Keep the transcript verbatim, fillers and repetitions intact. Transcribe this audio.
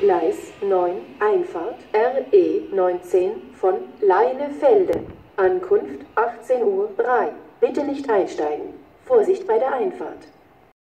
Gleis neun, Einfahrt R E neunzehn von Leinefelde. Ankunft achtzehn Uhr drei. Bitte nicht einsteigen. Vorsicht bei der Einfahrt.